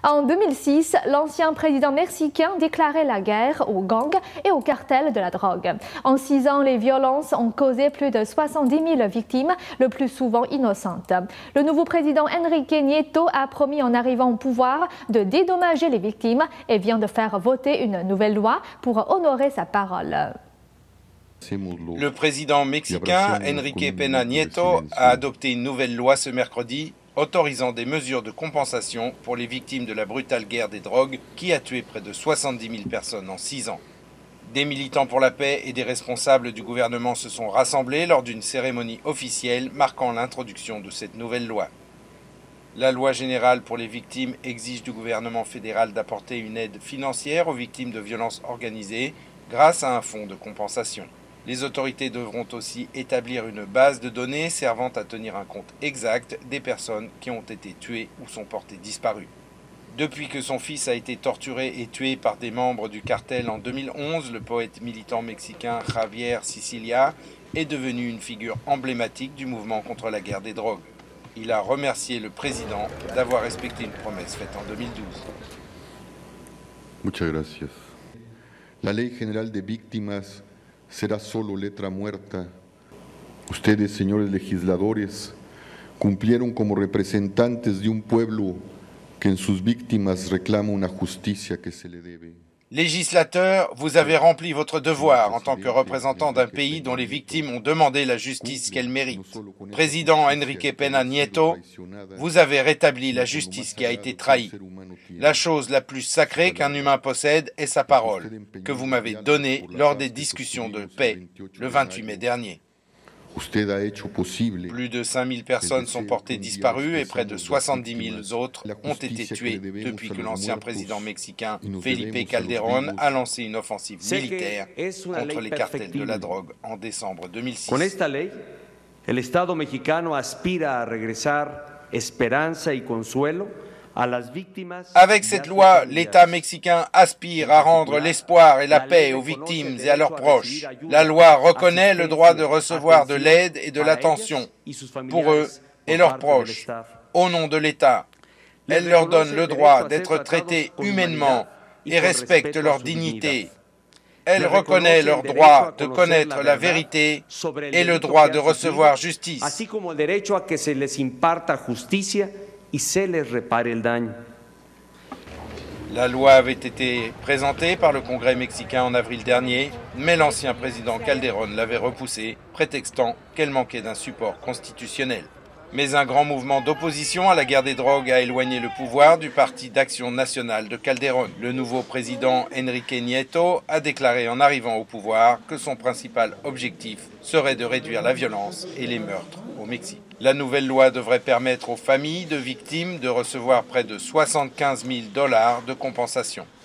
En 2006, l'ancien président mexicain déclarait la guerre aux gangs et aux cartels de la drogue. En 6 ans, les violences ont causé plus de 70 000 victimes, le plus souvent innocentes. Le nouveau président Enrique Nieto a promis en arrivant au pouvoir de dédommager les victimes et vient de faire voter une nouvelle loi pour honorer sa parole. Le président mexicain Enrique Peña Nieto a adopté une nouvelle loi ce mercredi autorisant des mesures de compensation pour les victimes de la brutale guerre des drogues qui a tué près de 70 000 personnes en 6 ans. Des militants pour la paix et des responsables du gouvernement se sont rassemblés lors d'une cérémonie officielle marquant l'introduction de cette nouvelle loi. La loi générale pour les victimes exige du gouvernement fédéral d'apporter une aide financière aux victimes de violences organisées grâce à un fonds de compensation. Les autorités devront aussi établir une base de données servant à tenir un compte exact des personnes qui ont été tuées ou sont portées disparues. Depuis que son fils a été torturé et tué par des membres du cartel en 2011, le poète militant mexicain Javier Sicilia est devenu une figure emblématique du mouvement contre la guerre des drogues. Il a remercié le président d'avoir respecté une promesse faite en 2012. Muchas gracias. La Ley General de Víctimas será solo letra muerta. Ustedes, señores legisladores, cumplieron como representantes de un pueblo que en sus víctimas reclama una justicia que se le debe. Législateurs, vous avez rempli votre devoir en tant que représentant d'un pays dont les victimes ont demandé la justice qu'elles méritent. Président Enrique Peña Nieto, vous avez rétabli la justice qui a été trahie. La chose la plus sacrée qu'un humain possède est sa parole, que vous m'avez donnée lors des discussions de paix le 28 mai dernier. Plus de 5000 personnes sont portées disparues et près de 70 000 autres ont été tuées depuis que l'ancien président mexicain Felipe Calderón a lancé une offensive militaire contre les cartels de la drogue en décembre 2006. Con esta ley, el Estado mexicano aspira a regresar esperanza y consuelo. Avec cette loi, l'État mexicain aspire à rendre l'espoir et la paix aux victimes et à leurs proches. La loi reconnaît le droit de recevoir de l'aide et de l'attention pour eux et leurs proches, au nom de l'État. Elle leur donne le droit d'être traités humainement et respecte leur dignité. Elle reconnaît leur droit de connaître la vérité et le droit de recevoir justice. La loi avait été présentée par le Congrès mexicain en avril dernier, mais l'ancien président Calderón l'avait repoussée, prétextant qu'elle manquait d'un support constitutionnel. Mais un grand mouvement d'opposition à la guerre des drogues a éloigné le pouvoir du Parti d'Action Nationale de Calderón. Le nouveau président Enrique Nieto a déclaré en arrivant au pouvoir que son principal objectif serait de réduire la violence et les meurtres au Mexique. La nouvelle loi devrait permettre aux familles de victimes de recevoir près de $75 000 de compensation.